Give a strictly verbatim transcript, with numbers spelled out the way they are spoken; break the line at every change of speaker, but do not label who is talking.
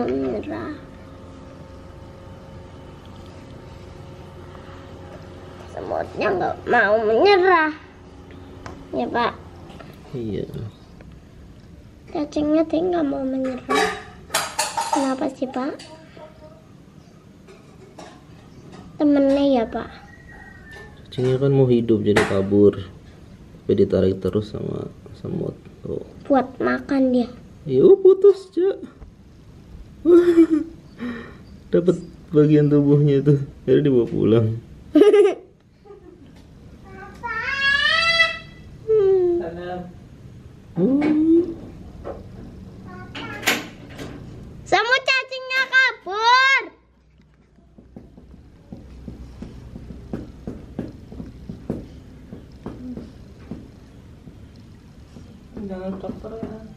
mau menyerah. Semutnya nggak mau menyerah. Ya Pak.
Iya.
Cacingnya teh nggak mau menyerah. Kenapa sih Pak? Temennya ya Pak.
Cacingnya kan mau hidup jadi kabur, tapi ditarik terus sama semut tuh.
Buat makan dia.
Yo putus Cak. Dapat bagian tubuhnya tuh, jadi dibawa pulang. Hmm.
Semut cacingnya kabur.
Jangan kotor ya.